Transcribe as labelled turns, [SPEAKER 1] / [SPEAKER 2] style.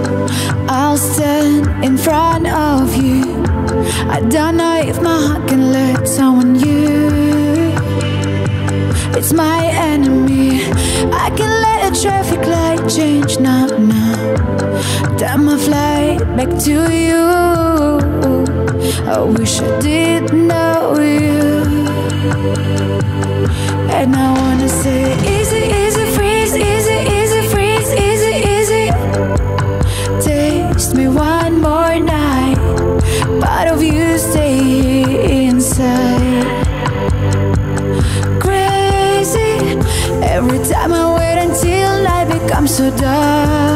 [SPEAKER 1] I'll stand in front of you. I don't know if my heart can let someone you. It's my enemy. I can let a traffic light change now. Time my flight back to you. I wish I did know you. And I wanna say easy, easy, freeze, easy, easy, freeze, easy, easy. Taste me one more night. Part of you stay inside. Crazy. Every time I wait until night becomes so dark.